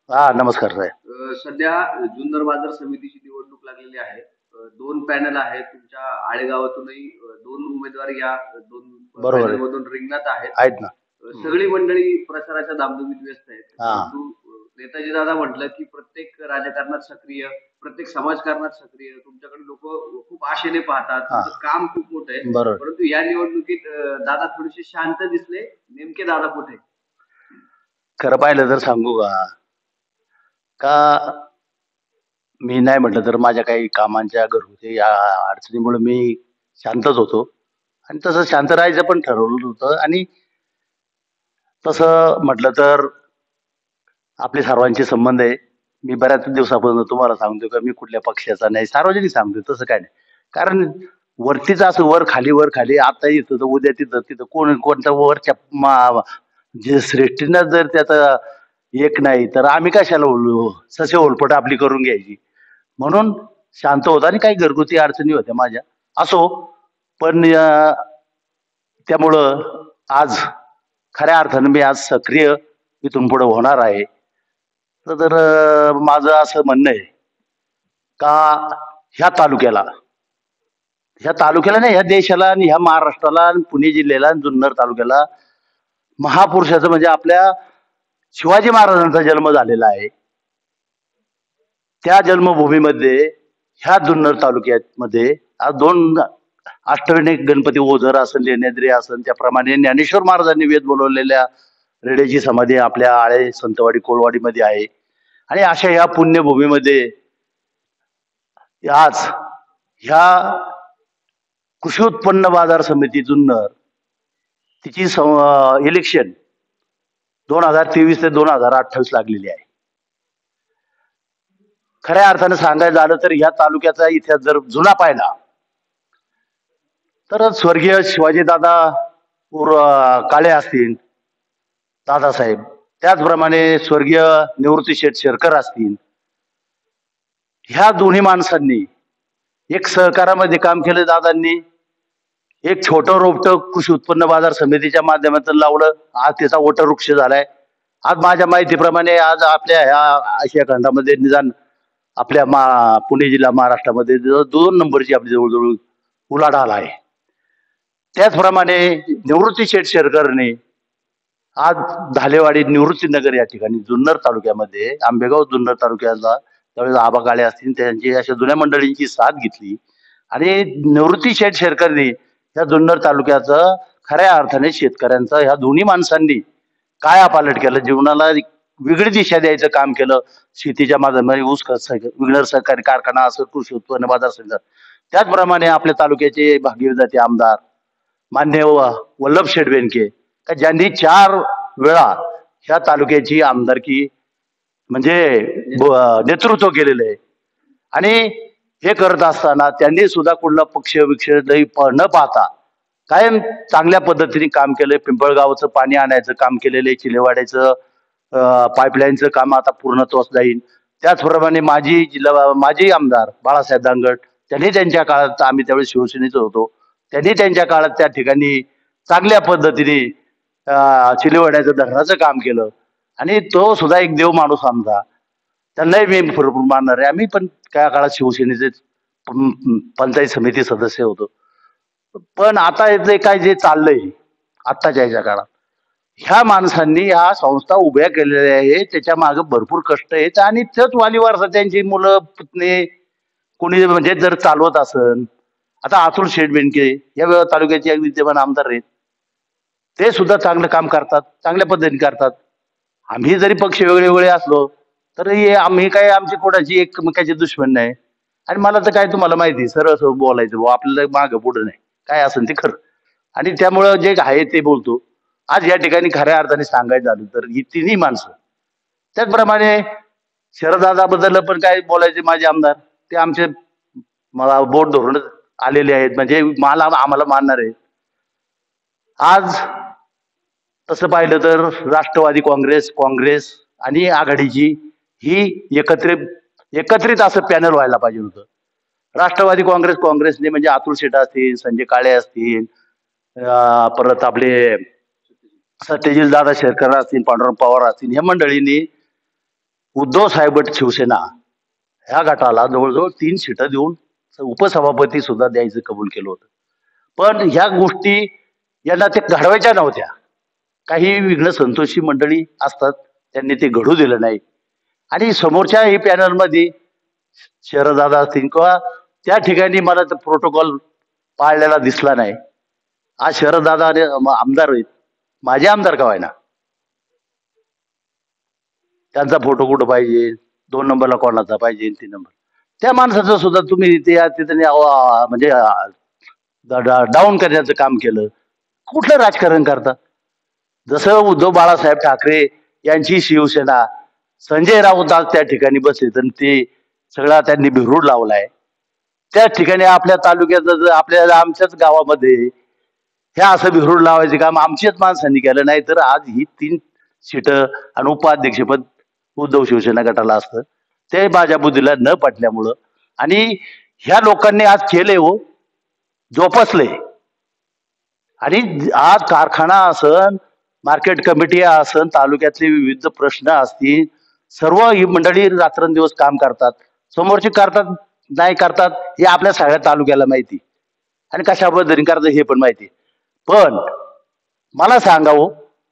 हा, नमस्कार साहेब. सध्या जुन्नर बाजार समितीची निवडणूक लागलेली आहे. दोन पॅनल आहेत. तुमच्या आळेगावातूनही दोन उमेदवार या दोन बरोबर आहे. पॅनलमधून रिंगणात आहेत. आहेत ना. सगळी मंडळी प्रचाराच्या धामधुमीत व्यस्त आहेत. हा. परंतु नेताजी दादा म्हटलं, की प्रत्येक राजकारणात सक्रिय, प्रत्येक समाजकारणात सक्रिय. तुमच्याकडे लोकं खूप आशेने पाहतात. हा. तुमचं काम खूप मोठं आहे. बरोबर. परंतु या निवडणुकीत दादा थोडेसे शांत दिसले. नेमके दादा कुठे? खरं पाहिलं तर सांगू का का मी नाही म्हटलं तर माझ्या काही कामांच्या घरगुती या अडचणीमुळे मी शांतच होतो आणि तसं शांत राहायचं पण ठरवलं होतं. आणि तसं म्हटलं तर आपले सर्वांचे संबंध आहे. मी बऱ्याच दिवसापासून तुम्हाला सांगतो का मी कुठल्या पक्षाचा नाही, सार्वजनिक सांगतो तसं काय नाही. कारण वरतीच असं वर खाली आता इथं तर उद्या तिथं तिथं कोणता वरच्या जे श्रेष्ठीनं जर त्याचा एक नाही तर आम्ही कशाला बोललो, ससे ओलपट आपली करून घ्यायची. म्हणून शांत होतो आणि काही घरगुती अडचणी होत्या माझ्या. असो, पण त्यामुळं आज खऱ्या अर्थानं मी आज सक्रिय इथून पुढे होणार आहे. तर माझं असं म्हणणं आहे का ह्या तालुक्याला ह्या तालुक्याला नाही, ह्या देशाला आणि ह्या महाराष्ट्राला आणि पुणे जिल्ह्याला आणि जुन्नर तालुक्याला महापुरुषाचं म्हणजे आपल्या शिवाजी महाराजांचा जन्म झालेला आहे. त्या जन्मभूमीमध्ये ह्या जुन्नर तालुक्यामध्ये आज दोन अष्टविनायक गणपती ओझर असन, लेण्याद्री असन, त्याप्रमाणे ज्ञानेश्वर महाराजांनी वेद बोलवलेल्या रेड्याची समाधी आपल्या आळे संतवाडी कोळवाडीमध्ये आहे. आणि अशा ह्या पुण्यभूमीमध्ये आज ह्या कृषी उत्पन्न बाजार समिती जुन्नर तिची इलेक्शन 2023 ते 2028 लागलेली आहे. खऱ्या अर्थानं सांगायचं झालं तर ह्या तालुक्याचा इतिहास जर जुना पाहिला तर स्वर्गीय शिवाजीदादा काळे असतील, दादासाहेब, त्याचप्रमाणे स्वर्गीय निवृत्ती शेठ शेरकर असतील, ह्या दोन्ही माणसांनी एक सहकारामध्ये काम केलं. दादांनी एक छोटं रोपटं कृषी उत्पन्न बाजार समितीच्या माध्यमातून लावलं. आज त्याचा वटवृक्ष झालाय. आज माझ्या माहितीप्रमाणे आज आपल्या ह्या आशिया खंडामध्ये निदान आपल्या पुणे जिल्हा महाराष्ट्रामध्ये 2 नंबरची आपली जवळजवळ उलाढाल आहे. त्याचप्रमाणे निवृत्ती शेठ शेरकरने आज धालेवाडी निवृत्तीनगर या ठिकाणी जुन्नर तालुक्यामध्ये आंबेगाव जुन्नर तालुक्याला त्यावेळेस आबा काळे असतील त्यांची अशा जुन्या मंडळींची साथ घेतली आणि निवृत्ती शेठ शेरकरने या जुन्नर तालुक्याचं खऱ्या अर्थाने शेतकऱ्यांचं ह्या दोन्ही माणसांनी कायापालट केलं. जीवनाला वेगळी दिशा द्यायचं काम केलं. शेतीच्या माध्यमाने ऊस विघ्नर सहकारी कारखाना असं, कृषी उत्पन्न बाजार समिती. त्याचप्रमाणे आपल्या तालुक्याचे भाग्यविधाते आमदार मान्य वल्लभ शेठ बेनके का ज्यांनी 4 वेळा ह्या तालुक्याची आमदारकी म्हणजे नेतृत्व केलेलं आहे. आणि हे करत असताना त्यांनी सुद्धा कुठला पक्ष विक्ष न पाहता कायम चांगल्या पद्धतीने काम केलंय. पिंपळगावचं पाणी आणायचं काम केलेलं आहे. चिलेवाड्याचं पाईपलाईनचं काम आता पूर्णत्वास जाईल. त्याचप्रमाणे माजी आमदार बाळासाहेब दांगट त्यांनी त्यांच्या काळात, आम्ही त्यावेळेस शिवसेनेचं होतो, त्यांनी त्यांच्या काळात त्या ठिकाणी चांगल्या पद्धतीने चिलेवाड्याचं धरणाचं काम केलं. आणि तो सुद्धा एक देव माणूस आमचा, त्यांनाही मी भरपूर मानणार आहे. आम्ही पण त्या काळात शिवसेनेचे पंचायत समिती सदस्य होतो. पण आता जे काय जे चाललंय आत्ताच्या ह्याच्या काळात, ह्या माणसांनी ह्या संस्था उभ्या केलेल्या आहेत. त्याच्या मागे भरपूर कष्ट आहेत आणि तेच वालीवारसा त्यांची मुलं पुतणे कोणी म्हणजे जर चालवत असन. आता अतुल शेठ बेनके या तालुक्याचे विद्यमान आमदार आहेत. ते सुद्धा चांगलं काम करतात, चांगल्या पद्धतीने करतात. आम्ही जरी पक्ष वेगळे वेगळे असलो तरी आम्ही काय आमची कोणाची एकमेकाची दुश्मन नाही. आणि मला तर काय तुम्हाला माहिती सरळ सरळ बोलायचं भाऊ, आपल्याला मागं पुढं नाही, काय असेल ते खरं. आणि त्यामुळं जे आहे ते बोलतो. आज या ठिकाणी खऱ्या अर्थाने सांगायचं झालं तर ही तिन्ही माणसं, त्याचप्रमाणे शरददादाबद्दल पण काय बोलायचे माझे आमदार, ते आमचे मला बोट धरूनच आलेले आहेत, म्हणजे आम्हाला मानणार आहेत. आज तसं पाहिलं तर राष्ट्रवादी काँग्रेस आणि आघाडीची ही एकत्रित असं पॅनल व्हायला पाहिजे होतं. राष्ट्रवादी काँग्रेसने म्हणजे अतुल शेठ असतील, संजय काळे असतील, परत आपले सत्यजित दादा शेरकर असतील, पांडुरंग पवार असतील, ह्या मंडळींनी उद्धव साहेब गट शिवसेना ह्या गटाला जवळजवळ 3 सीटं देऊन उपसभापती सुद्धा द्यायचं कबूल केलं होतं. पण ह्या गोष्टी यांना ते घडवायच्या नव्हत्या. काही विघ्न संतोषी मंडळी असतात, त्यांनी ते घडू दिलं नाही. आणि समोरच्या ही पॅनलमध्ये शरददादा असतील किंवा त्या ठिकाणी मला तर प्रोटोकॉल पाळलेला दिसला नाही. आज शरददादा आमदार आहेत, माझे आमदार का व्हायना, त्यांचा फोटो कुठं पाहिजे, 2 नंबरला कोणाचा पाहिजे, 3 नंबर त्या माणसाचं सुद्धा तुम्ही तिथे म्हणजे डाऊन करण्याचं काम केलं. कुठलं राजकारण करता? जसं उद्धव बाळासाहेब ठाकरे यांची शिवसेना, संजय राऊत आज त्या ठिकाणी बसले तर ते सगळा त्यांनी बिरूड लावलाय. त्या ठिकाणी आपल्या तालुक्यात आपल्याला आमच्याच गावामध्ये हे असं बिरूड लावायचं काम आमच्याच माणसांनी केलं नाही तर आज ही 3 सीटं आणि उपाध्यक्षपद उद्धव शिवसेना गटाला असतं. ते माझ्या बुद्धीला न पटल्यामुळं आणि ह्या लोकांनी आज केले हो, जोपासले. आणि आज कारखाना असन, मार्केट कमिटी असन, तालुक्यातले विविध प्रश्न असतील, सर्व ही मंडळी रात्रंदिवस काम करतात. समोरचे करतात नाही करतात हे आपल्या सगळ्या तालुक्याला माहिती आणि कशा पद्धतीने करतात हे पण माहिती. पण मला सांगावं,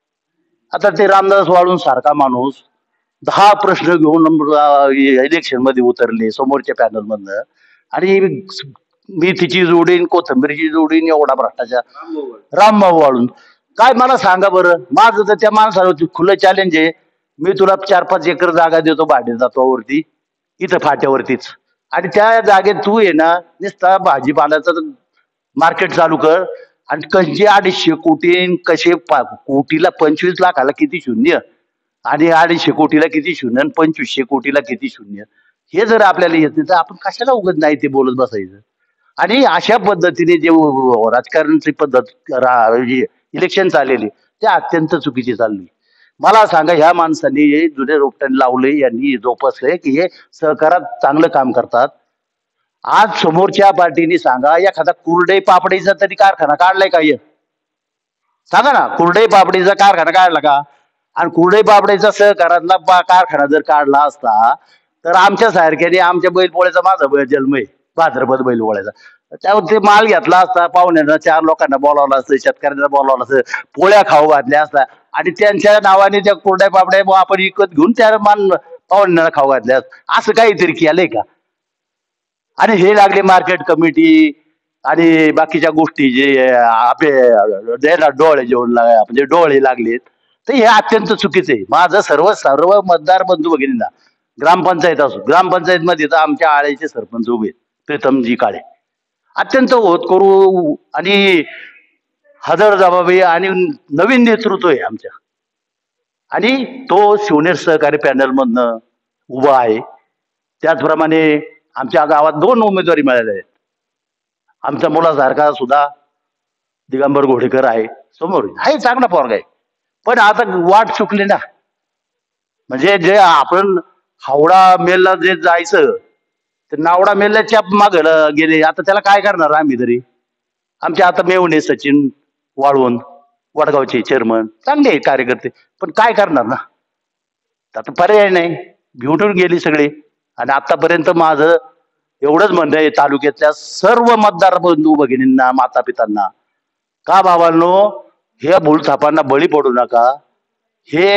आता ते रामदास वाळून सारखा माणूस 10 प्रश्न घेऊन इलेक्शन मध्ये उतरले समोरच्या पॅनल मधनं आणि मी तिची जोडीन कोथंबीरची जोडीन एवढा भ्रष्टाचार. रामभाऊ वाळून काय मला सांगा बरं, माझं तर त्या माणसाला खुलं चॅलेंज आहे. मी तुला 4-5 एकर जागा देतो भाडेतत्वावरती इथं फाट्यावरतीच, आणि त्या जागेत तू ये ना नुसता भाजीपाल्याचं मार्केट चालू कर. आणि कसे 250 कोटी, कसे कोटीला 25 लाखाला किती शून्य, आणि 250 कोटीला किती शून्य, आणि 2500 कोटीला किती शून्य, हे जर आपल्याला येत नाही तर आपण कशाला उगत नाही ते बोलत बसायचं. आणि अशा पद्धतीने जे राजकारणाची पद्धत इलेक्शन चाललेली ते अत्यंत चुकीची चालली. मला सांगा, ह्या माणसांनी हे जुने रोपटण लावले, यांनी जोपासले की हे सहकारात चांगलं काम करतात. आज समोरच्या पार्टीने सांगा, एखादा कुरडई पापडीचा तरी कारखाना काढलाय का? सांगा ना, कुरडई पापडीचा कारखाना काढला का? आणि कुरडई पापडीचा सहकारातला कारखाना जर काढला असता तर आमच्या सारख्याने, आमच्या बैलपोळ्याचा माझा जन्म आहे, भाद्रपद बैलपोळ्याचा, त्यावर ते माल घेतला असता, पाहुण्यांना 4 लोकांना बोलावलं असतं, शेतकऱ्यांना बोलावलं असतं, पोळ्या खाऊ घातल्या असता आणि त्यांच्या नावाने त्या कुरड्या पापड्या आपण विकत घेऊन त्या पाहुण्यांना खाऊ घातल्या, असं काहीतरी केलंय का? आणि हे लागले मार्केट कमिटी आणि बाकीच्या गोष्टी जे आपले डोळे जेवण म्हणजे डोळे लागलेत, तर हे अत्यंत चुकीचं आहे. माझं सर्व सर्व मतदार बंधू भगिनींना, ग्रामपंचायत असो, ग्रामपंचायत मध्ये तर आमच्या आळ्याचे सरपंच उभे प्रीतमजी काळे, अत्यंत होत करू आणि हजर जबाबी आणि नवीन नेतृत्व आहे आमच्या, आणि तो शिवनेर सहकारी पॅनल मधनं उभा आहे. त्याचप्रमाणे आमच्या गावात 2 उमेदवारी मिळाल्या आहेत. आमच्या मुलासारखा सुद्धा दिगंबर घोडेकर आहे समोर, आहे चांगला पोरगा आहे. पण आता वाट चुकली ना, म्हणजे जे आपण हावडा मेलला जे जायचं ते नावडा मेलच्या मागे गेले. आता त्याला काय करणार आम्ही तरी? आमचे आता मेवणे सचिन वाळवून वडगावचे चेअरमन चांगले आहेत कार्यकर्ते, पण काय करणार ना, आता पर्याय नाही, भेटून गेली सगळी. आणि आतापर्यंत माझं एवढंच म्हणणं आहे तालुक्यातल्या सर्व मतदार बंधू भगिनींना, माता पितांना, का बाबांनो, हे भूलथापांना बळी पडू नका. हे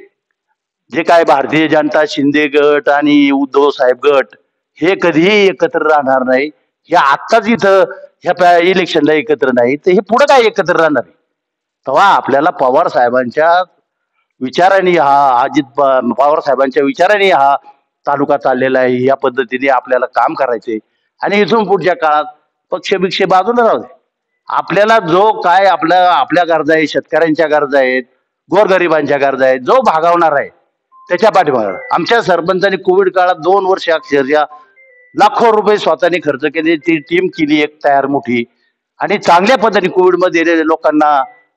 जे काय भारतीय जनता शिंदे गट आणि उद्धव साहेब गट हे कधीही एकत्र राहणार नाही. हे आत्ताच इथं ह्या इलेक्शनला एकत्र नाही तर हे पुढे काय एकत्र राहणार आहे? तेव्हा आपल्याला पवार साहेबांच्या विचाराने अजित पवार साहेबांच्या विचाराने हा तालुका चाललेला आहे. या पद्धतीने आपल्याला काम करायचे आणि इथून पुढच्या काळात पक्षभिक्षे बाजूला राहू दे. आपल्याला जो काय आपल्या गरजा आहेत, शेतकऱ्यांच्या गरजा आहेत, गोरगरिबांच्या गरजा आहेत, जो भागवणार आहे त्याच्या पाठीमागे आमच्या सरपंचांनी कोविड काळात 2 वर्ष अक्षरशः लाखो रुपये स्वतःने खर्च केले. ती टीम केली एक तयार मोठी आणि चांगल्या पद्धतीने कोविडमध्ये लोकांना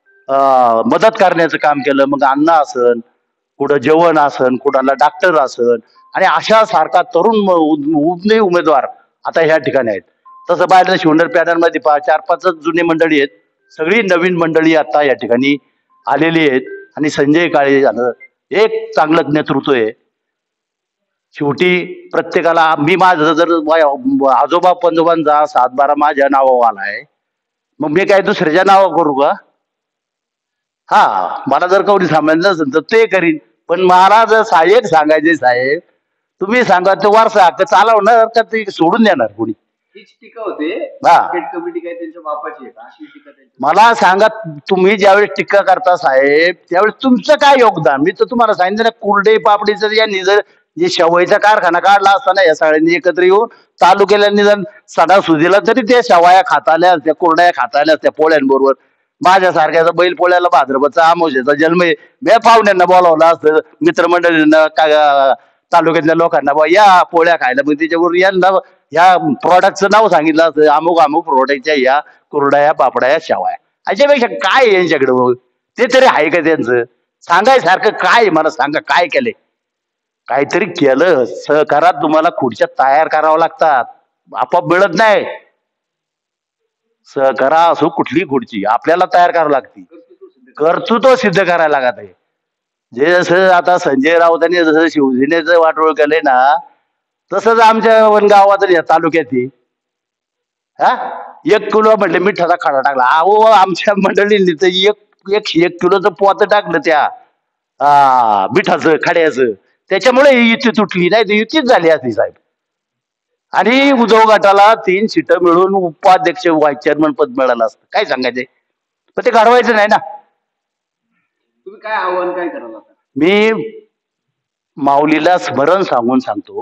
मदत करण्याचं काम केलं. मग अन्न असन, कुठं जेवण असन, कुणाला डॉक्टर असन, आणि अशा सारखा तरुण उमेदवार आता ह्या ठिकाणी आहेत. तसं पाहिलं शिवनेर पॅनल मध्ये 4-5 जुने मंडळी आहेत, सगळी नवीन मंडळी आता या ठिकाणी आलेली आहेत. आणि संजय काळे झालं, एक चांगलं नेतृत्व आहे. शेवटी प्रत्येकाला मी माझं जर आजोबा पंजोबांचा 7-12 माझ्या नावावर आलाय, मग मी काय दुसऱ्याच्या नावावर करू का? हा, मला जर कवडी सांभाळलं नसेल तर ते करीन. पण मला जर साहेब सांगायचे, साहेब तुम्ही सांगा तो वारसा हक्क चालवणार का ते सोडून देणार कोणी? हीच टीका होते. हा. मार्केट कमिटी काय त्यांच्या बापाची आहे का? अशी टीका त्यांच्या. मला सांगा, तुम्ही ज्यावेळेस टीका करता साहेब त्यावेळेस तुमचं काय योगदान? मी तर तुम्हाला सांगितलं ना, कुरडे पापडीचं यांनी जर जे शेवईचा कारखाना काढला असताना या सगळ्यांनी एकत्र येऊन तालुक्याला निदान सणासुदीला तरी त्या शेवाया खाता आल्या असत्या, कुरड्या खाता आल्या असत्या पोळ्यांबरोबर. माझ्यासारख्याचा बैल पोळ्याला भाद्रपदचा अमावस्येचा जन्म आहे, मी पाहुण्यांना बोलावलं असतं, मित्रमंडळींना तालुक्यातल्या लोकांना, बा या पोळ्या खायला. मग त्याच्याबरोबर यांना ह्या प्रॉडक्टचं नाव सांगितलं असतं, अमुक अमुक प्रोडक्टच्या या कुरड्या पापड्या शेवाया. याच्यापेक्षा काय आहे यांच्याकडे? मग ते तरी आहे का त्यांचं? सांगायसारखं काय आहे? मला सांगा काय केलंय? काहीतरी केलं. सहकारात तुम्हाला खुर्च्या तयार कराव्या लागतात, आपोआप मिळत नाही. सहकारा असो कुठली खुर्ची आपल्याला तयार करावी लागते, कर्तृत्व सिद्ध करायला लागत आहे. जे जसं आता संजय राऊतांनी जसं शिवसेनेचं वाटोळ केलंय ना, तसंच आमच्या गावात या तालुक्यात हा 1 किलो म्हटलं मिठाचा खडा टाकला. अहो आमच्या मंडळींनी तर एक किलोचं पोत टाकलं त्या मिठाचं खड्याचं. त्याच्यामुळे ही युती तुटली, नाही तर युतीच झाली असती साहेब. आणि उद्धव गटाला 3 सीटं मिळून उपाध्यक्ष व्हाईस चेअरमन पद मिळालं असतं. काय सांगायचंय? पण ते घडवायचं नाही ना. तुम्ही काय आव्हान काय कराल आता? मी माऊलीला स्मरण सांगून सांगतो,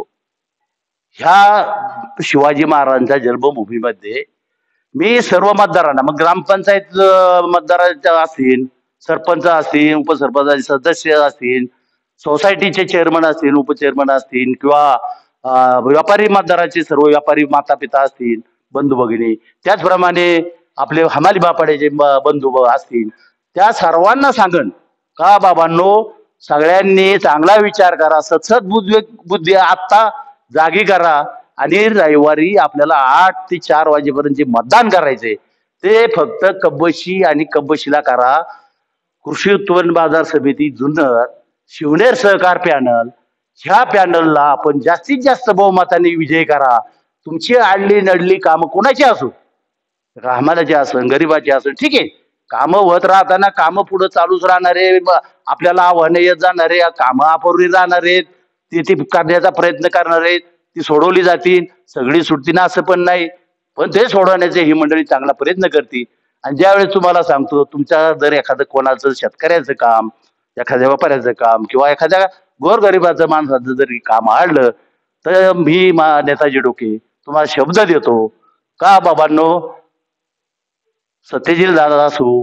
ह्या शिवाजी महाराजांच्या जन्मभूमीमध्ये मी सर्व मतदारांना, मग ग्रामपंचायत मतदारांच्या असतील, सरपंच असतील, उपसरपंच सदस्य असतील, सोसायटीचे चेअरमन असतील, उपचेअरमन असतील, किंवा व्यापारी मतदाराचे सर्व व्यापारी माता पिता असतील, बंधू भगिनी, त्याचप्रमाणे आपले हमाली बापाड्याचे बंधू असतील, त्या सर्वांना सांगन का बाबांनो, सगळ्यांनी चांगला विचार करा, सतसत बुद्धी आत्ता जागी करा. आणि रविवारी आपल्याला 8 ते 4 वाजेपर्यंत जे मतदान करायचे ते फक्त कब्बशी आणि कब्बशीला करा. कृषी उत्पन्न बाजार समिती जुन्नर, शिवनेर सहकार पॅनल, ह्या पॅनलला आपण जास्तीत जास्त बहुमताने विजय करा. तुमची आडली नडली कामं कोणाची असो, राहमालाची असन, गरीबाची असन, ठीक आहे, कामं होत राहताना कामं पुढे चालूच राहणारे, आपल्याला आव्हाने येत जाणारे, कामं अपूर्णी जाणारे, ती करण्याचा प्रयत्न करणारे, ती सोडवली जातील. सगळी सुटतील असं पण नाही, पण ते सोडवण्याचे ही मंडळी चांगला प्रयत्न करतील. आणि ज्यावेळेस तुम्हाला सांगतो, तुमच्या जर एखादं कोणाचं शेतकऱ्याचं काम, एखाद्या व्यापाऱ्याचं काम, किंवा एखाद्या गोरगरिबाचं माणसाचं जरी काम आणलं, तर मी नेताजी डोके तुम्हाला शब्द देतो का बाबांनो, सत्यशील दादा असो,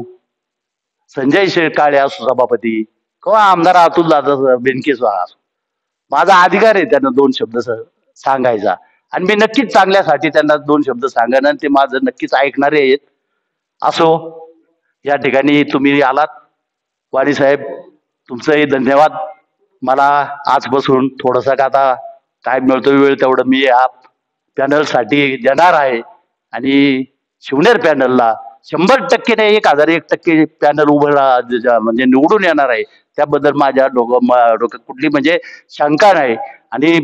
संजय काळे असो सभापती, किंवा आमदार अतुल दादा बेनके असो, माझा अधिकार आहे त्यांना 2 शब्द सांगायचा. आणि मी नक्कीच चांगल्यासाठी त्यांना 2 शब्द सांगणार, आणि ते माझं नक्कीच ऐकणारे आहेत. असो, या ठिकाणी तुम्ही आलात, वाणी साहेब तुमचंही धन्यवाद. मला आजपासून थोडंसं का आता काय मिळतो वेळ तेवढं मी या पॅनलसाठी देणार आहे. आणि शिवनेर पॅनलला 100% नाही, 1001% पॅनल म्हणजे निवडून येणार आहे. त्याबद्दल माझ्या डोक्यात कुठली म्हणजे शंका नाही. आणि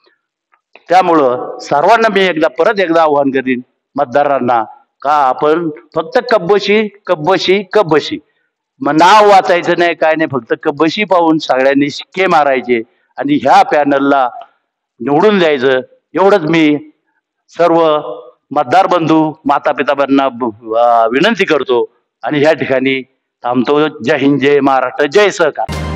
त्यामुळं सर्वांना मी परत एकदा आव्हान करीन मतदारांना का आपण फक्त कब्बशी कब्बशी कब्बशी, मग नाव वाचायचं नाही, काय नाही, फक्त कब्बशी पाहून सगळ्यांनी शिक्के मारायचे आणि ह्या पॅनलला निवडून द्यायचं. एवढंच मी सर्व मतदार बंधू माता पितांना विनंती करतो आणि ह्या ठिकाणी थांबतो. जय हिंद, जय महाराष्ट्र, जय सहकार.